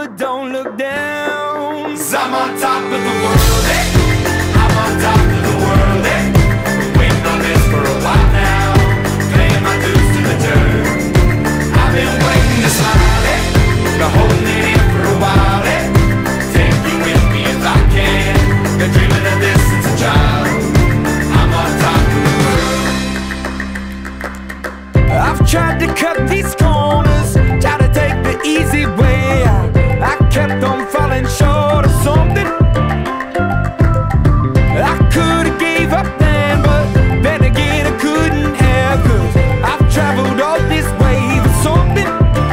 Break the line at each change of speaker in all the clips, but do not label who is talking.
but don't look down.
'Cause I'm on top of the world, eh? I'm on top of the world, eh? Been waiting on this for a while now, paying my dues to the dirt. I've been waiting to smile, eh? Been holding it in for a while, eh? Take you with me if I can. Been dreaming of this since a child. I'm on top of the world.
I've tried to cut these corners, try to take the easy way out. I kept on falling short of something. I could've gave up then, but then again I couldn't have, 'cause I've traveled all this way for something.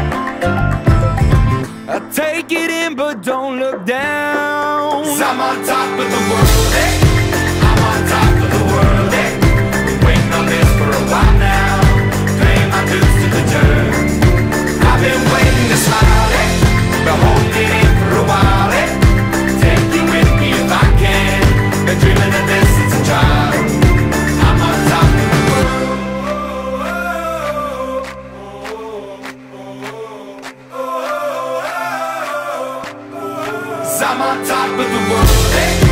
I take it in but don't look down.
'Cause I'm on top of the world, eh? I'm on top of the world, eh? Been waiting on this for a while now, paying my dues to the dirt. I've been waiting to smile, eh? Been holding it in for a while, eh? Take you with me if I can. Been dreaming of this since a child. I'm on top of the world. 'Cause I'm on top of the world, eh?